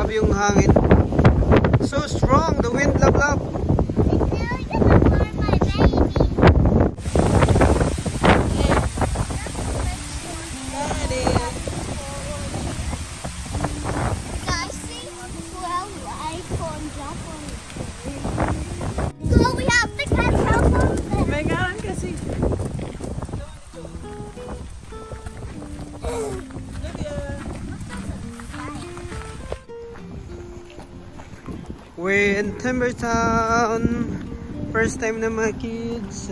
Grabe yung hangin. So strong, the wind, love, love. We're in Timber Town. First time na mga kids.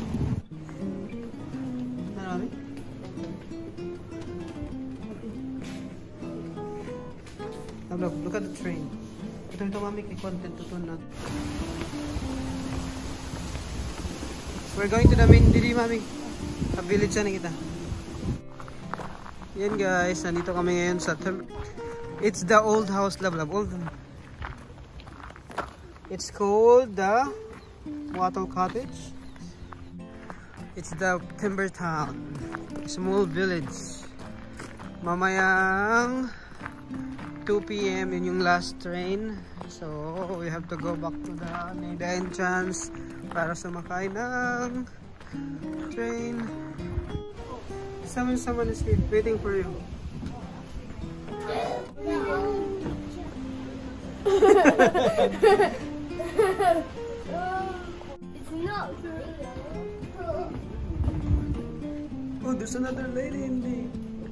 Look at the train. Ito mami kay content tuton na. We're going to the main dili mami. Sa village na kita. Yan guys, nandito kami ngayon sa it's the old house, love, love. Old. It's called the Wattle Cottage. It's the Timber Town, small village. Mamayang 2 PM yun yung last train. So we have to go back to the entrance para sumakay ng train. Someone is waiting for you. It's not real. Oh, there's another lady in there.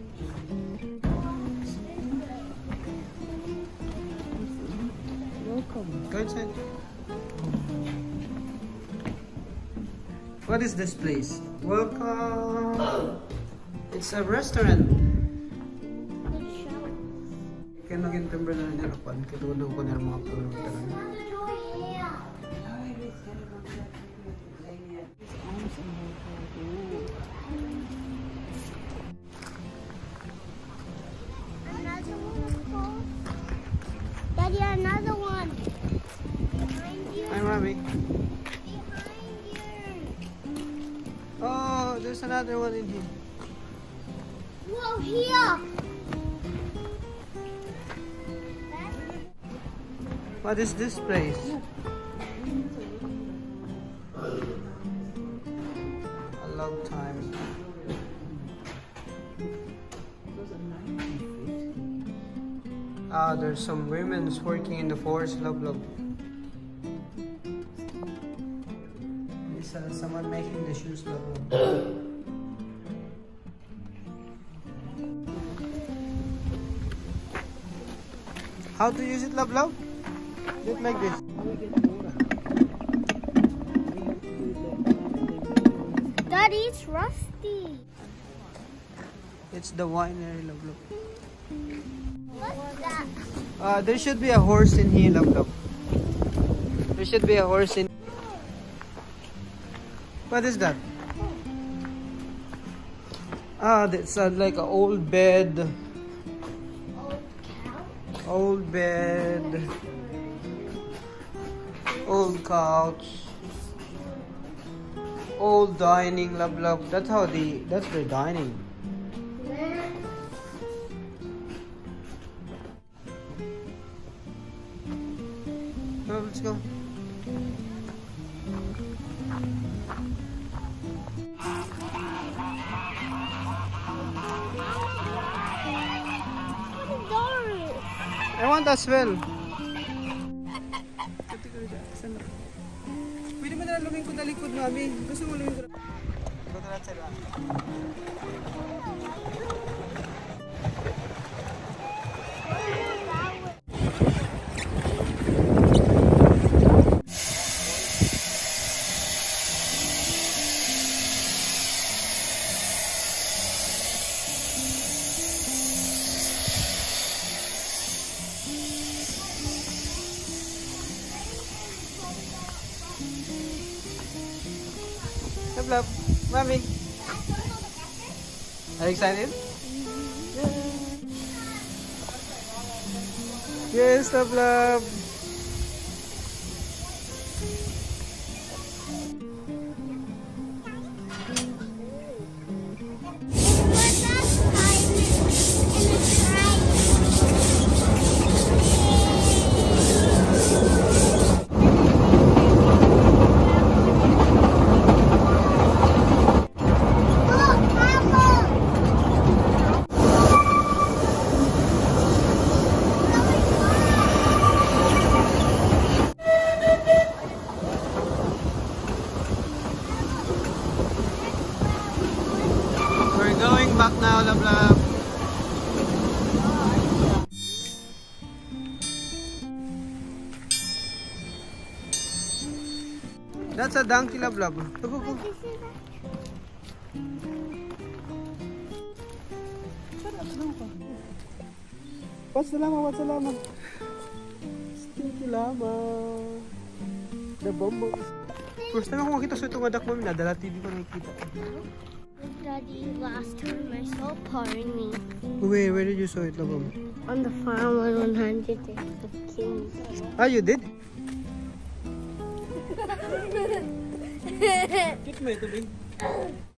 Welcome. Go inside. What is this place? Welcome. It's a restaurant. Kaya naging timber na niya napan. Katulog ko na mga tulog talaga. Daddy, another one. Behind you. Hi, Mommy. Behind you. Oh, there's another one in here. Whoa, here. What is this place? A long time. Ah, there's some women working in the forest. Love, love. Is someone making the shoes? Love, love. How to use it, love, love? Do it like this. Daddy, it's rusty. It's the winery, love, love. What's that? There should be a horse in here, love, love. There should be a horse in. What is that? Ah, that's like an old bed. Old bed. Old couch. Old dining, love, love. That's their dining. Oh, let's go. I want as well. Pwede mo na lumingkod na likod, mami. Gusto mo lumingkod na. Ikot na sa lang. Love, Mommy. Are you excited? Yes, love, love. back now, love love. That's a donkey, love love. Go, go, go. What's the llama? What's the llama? Stinky llama. The bombo. First time ako makita sa itong adak mo, nadala TV ko nakikita. Daddy, last time I saw pony. Where did you saw it, love? On the farm on 100 Kings. Ah, you did? Cute mo ito, babe.